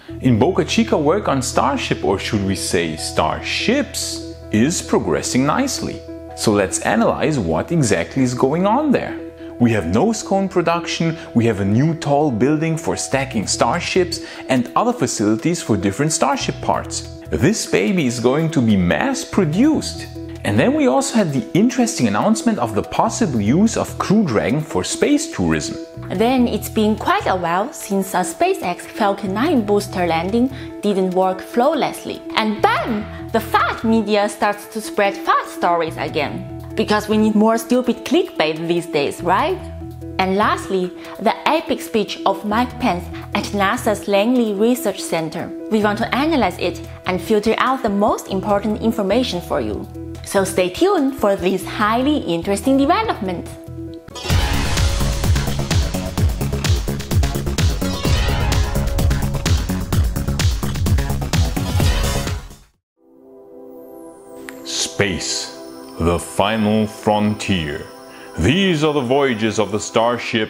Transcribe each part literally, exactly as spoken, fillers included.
In Boca Chica, work on Starship, or should we say Starships, is progressing nicely. So let's analyze what exactly is going on there. We have nose cone production, we have a new tall building for stacking starships and other facilities for different Starship parts. This baby is going to be mass produced. And then we also had the interesting announcement of the possible use of Crew Dragon for space tourism. Then it's been quite a while since a SpaceX Falcon nine booster landing didn't work flawlessly. And bam! The F U D media starts to spread F U D stories again. Because we need more stupid clickbait these days, right? And lastly, the epic speech of Mike Pence at NASA's Langley Research Center. We want to analyze it and filter out the most important information for you. So stay tuned for this highly interesting development. Space, the final frontier. These are the voyages of the Starship.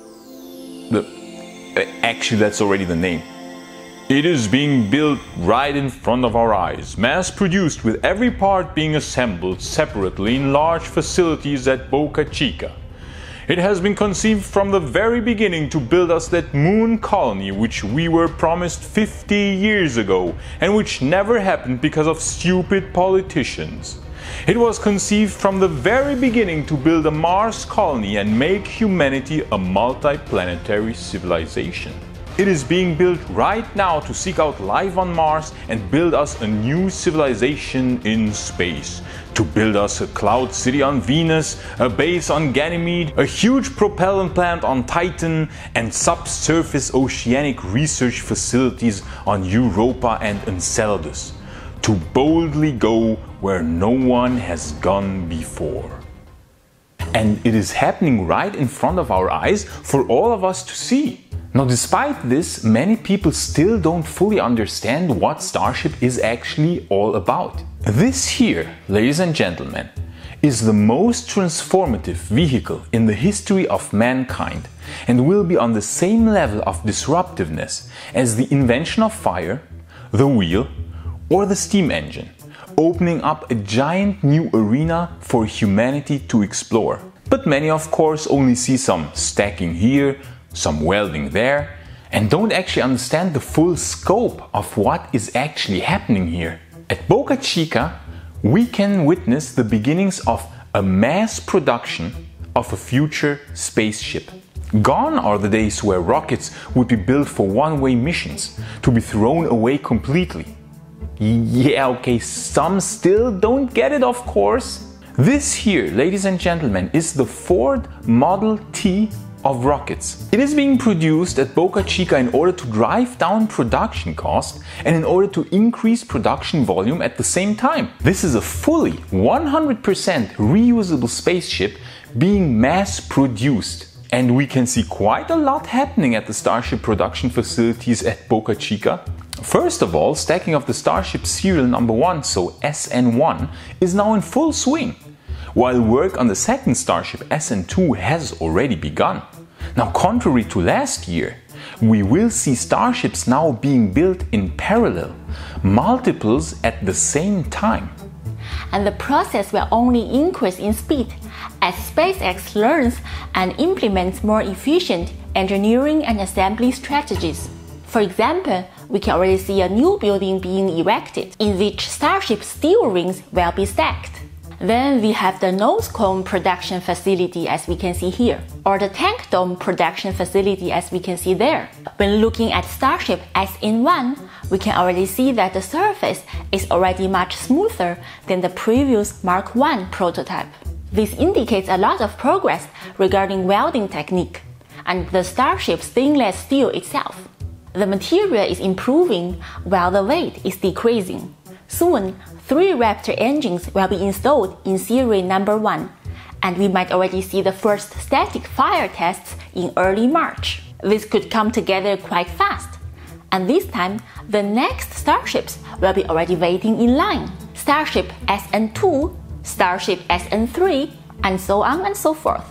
The, actually, that's already the name. It is being built right in front of our eyes, mass-produced with every part being assembled separately in large facilities at Boca Chica. It has been conceived from the very beginning to build us that moon colony which we were promised fifty years ago and which never happened because of stupid politicians. It was conceived from the very beginning to build a Mars colony and make humanity a multi-planetary civilization. It is being built right now to seek out life on Mars and build us a new civilization in space. To build us a cloud city on Venus, a base on Ganymede, a huge propellant plant on Titan, and subsurface oceanic research facilities on Europa and Enceladus. To boldly go where no one has gone before. And it is happening right in front of our eyes for all of us to see. Now, despite this, many people still don't fully understand what Starship is actually all about. This here, ladies and gentlemen, is the most transformative vehicle in the history of mankind and will be on the same level of disruptiveness as the invention of fire, the wheel, or the steam engine, opening up a giant new arena for humanity to explore. But many, of course, only see some stacking here, some welding there, and don't actually understand the full scope of what is actually happening here. At Boca Chica, we can witness the beginnings of a mass production of a future spaceship. Gone are the days where rockets would be built for one-way missions, to be thrown away completely. Yeah, okay, some still don't get it, of course. This here, ladies and gentlemen, is the Ford Model T of rockets. It is being produced at Boca Chica in order to drive down production costs and in order to increase production volume at the same time. This is a fully one hundred percent reusable spaceship being mass produced. And we can see quite a lot happening at the Starship production facilities at Boca Chica. First of all, stacking of the Starship serial number one, so S N one, is now in full swing, while work on the second Starship S N two has already begun. Now, contrary to last year, we will see Starships now being built in parallel, multiples at the same time. And the process will only increase in speed as SpaceX learns and implements more efficient engineering and assembly strategies. For example, we can already see a new building being erected, in which Starship steel rings will be stacked. Then we have the nose cone production facility, as we can see here, or the tank dome production facility, as we can see there. When looking at Starship S N one, we can already see that the surface is already much smoother than the previous Mark one prototype. This indicates a lot of progress regarding welding technique and the Starship stainless steel itself. The material is improving while the weight is decreasing. Soon, three Raptor engines will be installed in series number one, and we might already see the first static fire tests in early March. This could come together quite fast, and this time the next Starships will be already waiting in line. Starship S N two, Starship S N three, and so on and so forth.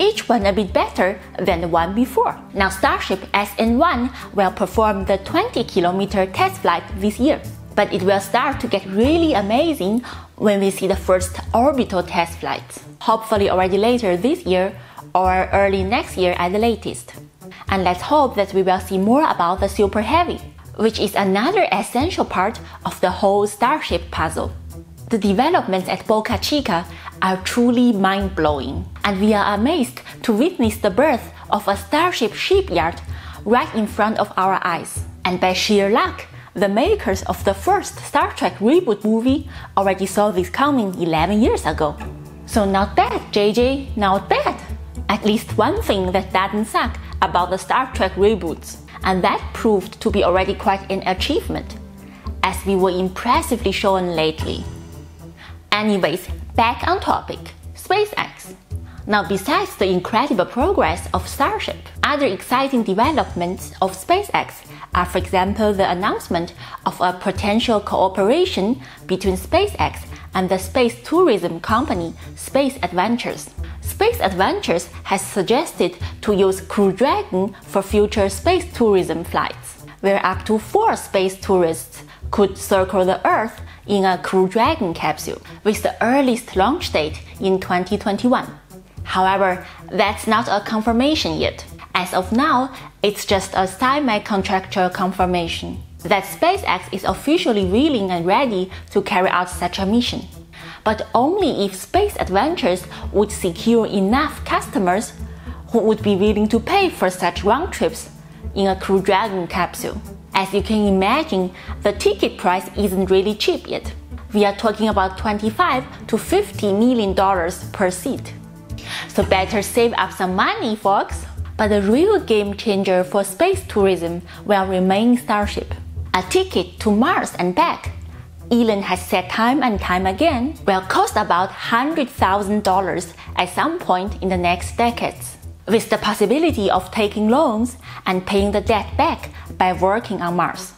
each one a bit better than the one before. Now Starship S N one will perform the twenty kilometer test flight this year, but it will start to get really amazing when we see the first orbital test flights, hopefully already later this year or early next year at the latest. And let's hope that we will see more about the Super Heavy, which is another essential part of the whole Starship puzzle. The developments at Boca Chica are truly mind-blowing, and we are amazed to witness the birth of a Starship shipyard right in front of our eyes. And by sheer luck, the makers of the first Star Trek reboot movie already saw this coming eleven years ago. So not bad, J J, not bad. At least one thing that doesn't suck about the Star Trek reboots, and that proved to be already quite an achievement, as we were impressively shown lately. Anyways, back on topic, SpaceX. Now besides the incredible progress of Starship, other exciting developments of SpaceX are, for example, the announcement of a potential cooperation between SpaceX and the space tourism company Space Adventures. Space Adventures has suggested to use Crew Dragon for future space tourism flights, where up to four space tourists could circle the Earth in a Crew Dragon capsule, with the earliest launch date in twenty twenty-one. However, that's not a confirmation yet. As of now, it's just a semi-contractual confirmation that SpaceX is officially willing and ready to carry out such a mission, but only if Space Adventures would secure enough customers who would be willing to pay for such round trips in a Crew Dragon capsule. As you can imagine, the ticket price isn't really cheap yet. We are talking about twenty-five to fifty million dollars per seat. So better save up some money, folks. But the real game changer for space tourism will remain Starship. A ticket to Mars and back, Elon has said time and time again, will cost about one hundred thousand dollars at some point in the next decades, with the possibility of taking loans and paying the debt back by working on Mars.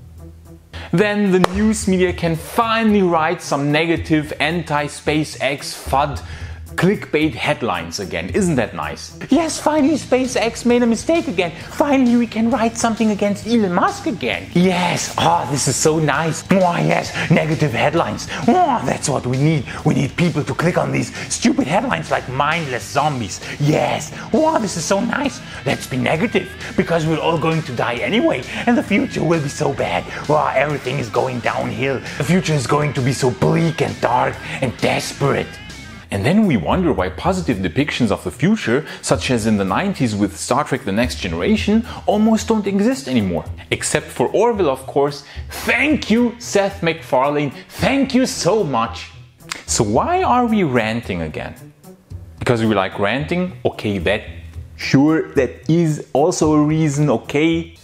Then the news media can finally write some negative anti-SpaceX F U D clickbait headlines again. Isn't that nice? Yes, finally SpaceX made a mistake again. Finally we can write something against Elon Musk again. Yes, oh, this is so nice. Oh, yes, negative headlines. Oh, that's what we need. We need people to click on these stupid headlines like mindless zombies. Yes, oh, this is so nice. Let's be negative, because we're all going to die anyway, and the future will be so bad. Oh, everything is going downhill. The future is going to be so bleak and dark and desperate. And then we wonder why positive depictions of the future, such as in the nineties with Star Trek The Next Generation, almost don't exist anymore. Except for Orville, of course. Thank you, Seth MacFarlane. Thank you so much. So why are we ranting again? Because we like ranting? Okay, that, sure, that is also a reason, okay?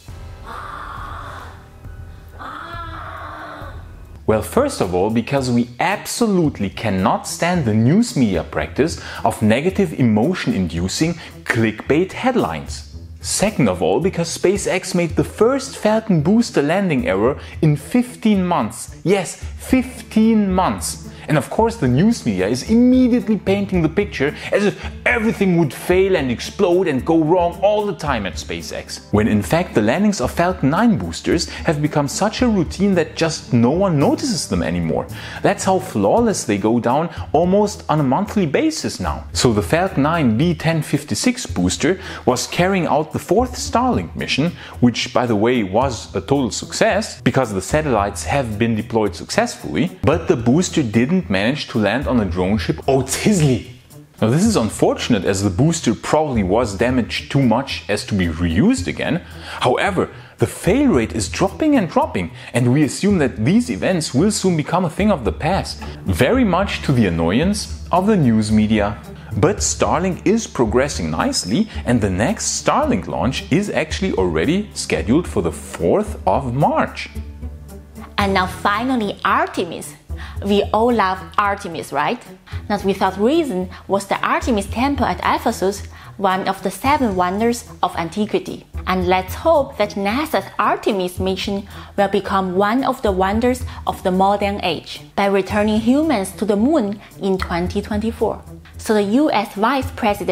Well, first of all, because we absolutely cannot stand the news media practice of negative emotion-inducing clickbait headlines. Second of all, because SpaceX made the first Falcon booster landing error in fifteen months. Yes, fifteen months. And of course the news media is immediately painting the picture as if everything would fail and explode and go wrong all the time at SpaceX. When in fact the landings of Falcon nine boosters have become such a routine that just no one notices them anymore. That's how flawless they go down almost on a monthly basis now. So the Falcon nine B ten fifty-six booster was carrying out the fourth Starlink mission, which by the way was a total success because the satellites have been deployed successfully, but the booster didn't managed to land on a drone ship Otzhisley. Now this is unfortunate, as the booster probably was damaged too much as to be reused again. However, the fail rate is dropping and dropping, and we assume that these events will soon become a thing of the past, very much to the annoyance of the news media. But Starlink is progressing nicely, and the next Starlink launch is actually already scheduled for the fourth of March. And now finally Artemis. We all love Artemis, right? Not without reason was the Artemis temple at Ephesus one of the seven wonders of antiquity. And let's hope that NASA's Artemis mission will become one of the wonders of the modern age by returning humans to the moon in twenty twenty-four. So the U S Vice President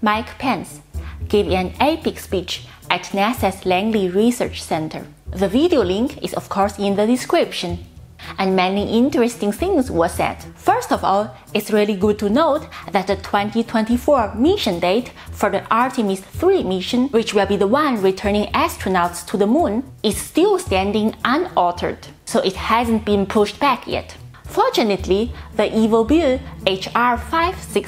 Mike Pence, gave an epic speech at NASA's Langley Research Center. The video link is of course in the description. And many interesting things were said. First of all, it's really good to note that the twenty twenty-four mission date for the Artemis three mission, which will be the one returning astronauts to the moon, is still standing unaltered, so it hasn't been pushed back yet. Fortunately, the evil bill H R five six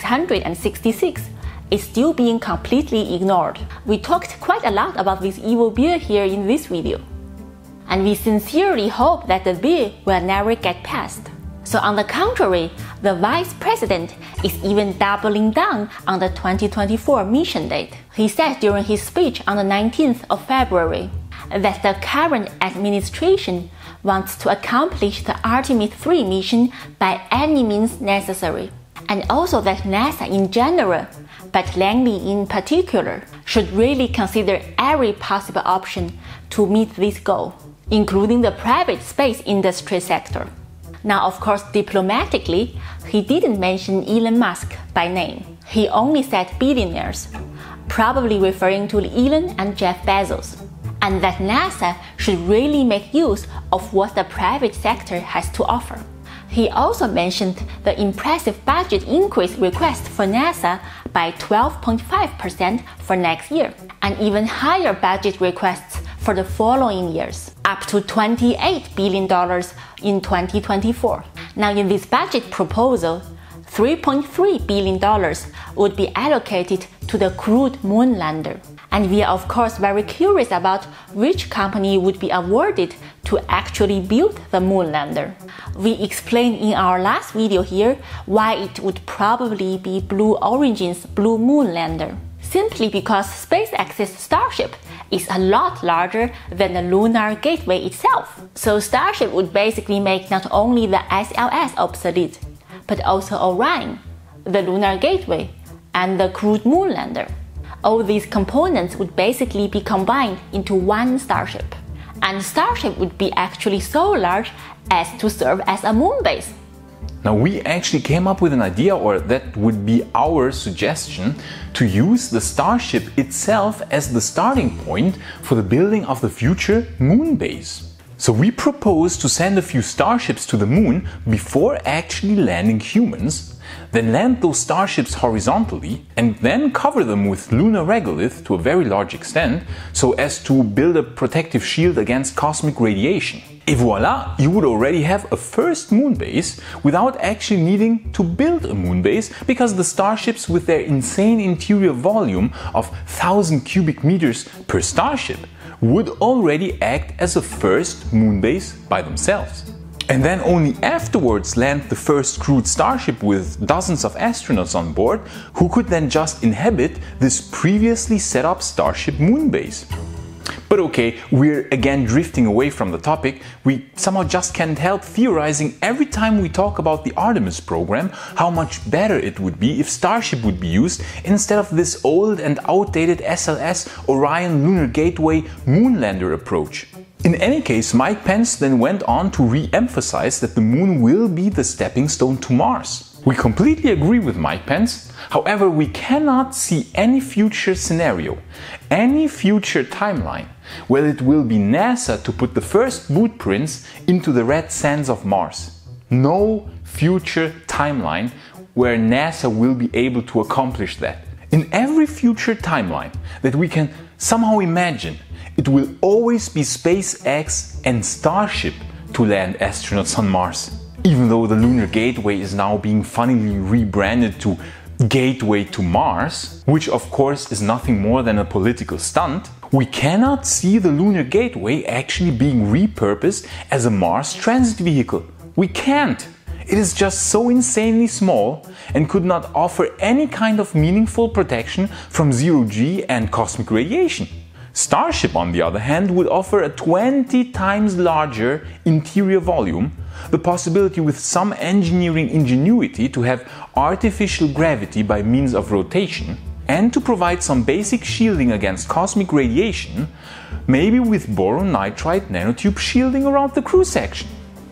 six is still being completely ignored. We talked quite a lot about this evil bill here in this video. And we sincerely hope that the bill will never get passed. So on the contrary, the Vice President is even doubling down on the twenty twenty-four mission date. He said during his speech on the nineteenth of February that the current administration wants to accomplish the Artemis three mission by any means necessary, and also that NASA in general, but Langley in particular, should really consider every possible option to meet this goal, including the private space industry sector. Now, of course, diplomatically, he didn't mention Elon Musk by name. He only said billionaires, probably referring to Elon and Jeff Bezos, and that NASA should really make use of what the private sector has to offer. He also mentioned the impressive budget increase request for NASA by twelve point five percent for next year, and even higher budget requests for the following years, up to twenty-eight billion dollars in twenty twenty-four. Now in this budget proposal, three point three billion dollars would be allocated to the crewed moon lander. And we are of course very curious about which company would be awarded to actually build the moon lander. We explained in our last video here why it would probably be Blue Origin's Blue Moon lander. Simply because SpaceX's Starship is a lot larger than the Lunar Gateway itself. So Starship would basically make not only the S L S obsolete, but also Orion, the Lunar Gateway, and the crewed moon lander. All these components would basically be combined into one Starship. And Starship would be actually so large as to serve as a moon base. Now we actually came up with an idea, or that would be our suggestion, to use the Starship itself as the starting point for the building of the future moon base. So we propose to send a few Starships to the moon before actually landing humans, then land those Starships horizontally and then cover them with lunar regolith to a very large extent so as to build a protective shield against cosmic radiation. Et voila, you would already have a first moon base without actually needing to build a moon base, because the Starships, with their insane interior volume of one thousand cubic meters per Starship, would already act as a first moon base by themselves. And then only afterwards land the first crewed Starship with dozens of astronauts on board, who could then just inhabit this previously set up Starship moon base. But okay, we're again drifting away from the topic. We somehow just can't help theorizing every time we talk about the Artemis program how much better it would be if Starship would be used instead of this old and outdated S L S Orion Lunar Gateway Moonlander approach. In any case, Mike Pence then went on to re-emphasize that the moon will be the stepping stone to Mars. We completely agree with Mike Pence. However, we cannot see any future scenario, any future timeline, where it will be NASA to put the first boot prints into the red sands of Mars. No future timeline where NASA will be able to accomplish that. In every future timeline that we can somehow imagine, it will always be SpaceX and Starship to land astronauts on Mars. Even though the Lunar Gateway is now being funnily rebranded to Gateway to Mars, which of course is nothing more than a political stunt, we cannot see the Lunar Gateway actually being repurposed as a Mars transit vehicle. We can't. It is just so insanely small and could not offer any kind of meaningful protection from zero-G and cosmic radiation. Starship, on the other hand, would offer a twenty times larger interior volume, the possibility with some engineering ingenuity to have artificial gravity by means of rotation, and to provide some basic shielding against cosmic radiation, maybe with boron nitride nanotube shielding around the crew section.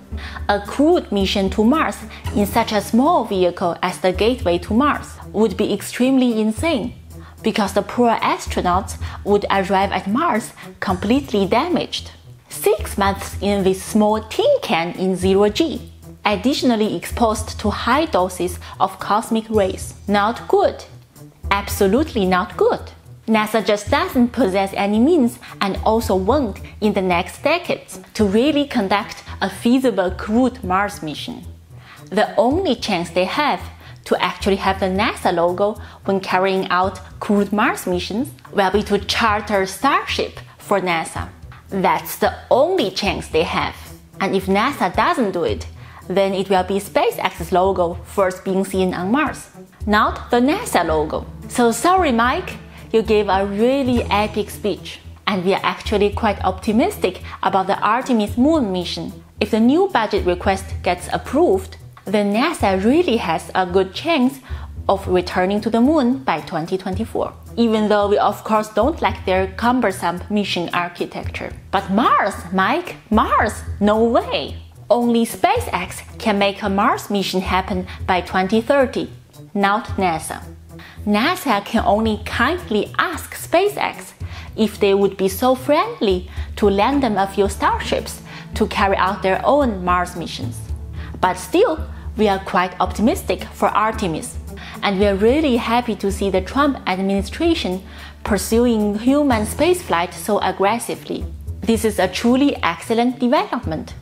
A crewed mission to Mars in such a small vehicle as the Gateway to Mars would be extremely insane. because the poor astronauts would arrive at Mars completely damaged. Six months in this small tin can in zero G, additionally exposed to high doses of cosmic rays. Not good. Absolutely not good. NASA just doesn't possess any means, and also won't in the next decades, to really conduct a feasible crewed Mars mission. The only chance they have to actually have the NASA logo when carrying out crewed Mars missions will be to charter Starship for NASA. That's the only chance they have. And if NASA doesn't do it, then it will be SpaceX's logo first being seen on Mars, not the NASA logo. So sorry, Mike, you gave a really epic speech. And we are actually quite optimistic about the Artemis moon mission. If the new budget request gets approved, then NASA really has a good chance of returning to the moon by twenty twenty-four. Even though we of course don't like their cumbersome mission architecture. But Mars, Mike, Mars, no way! Only SpaceX can make a Mars mission happen by twenty thirty, not NASA. NASA can only kindly ask SpaceX if they would be so friendly to lend them a few Starships to carry out their own Mars missions. But still, we are quite optimistic for Artemis, and we are really happy to see the Trump administration pursuing human spaceflight so aggressively. This is a truly excellent development.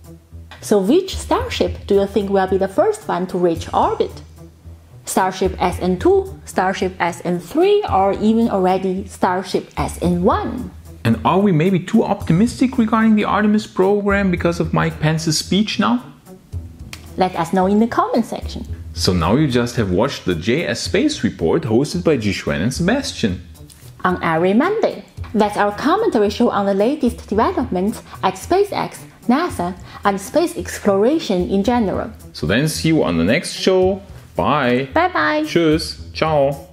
So which Starship do you think will be the first one to reach orbit? Starship S N two, Starship S N three, or even already Starship S N one? And are we maybe too optimistic regarding the Artemis program because of Mike Pence's speech now? Let us know in the comment section. So now you just have watched the J S Space Report hosted by Jixuan and Sebastian. On every Monday. That's our commentary show on the latest developments at SpaceX, NASA, and space exploration in general. So then see you on the next show. Bye. Bye bye. Tschüss. Ciao.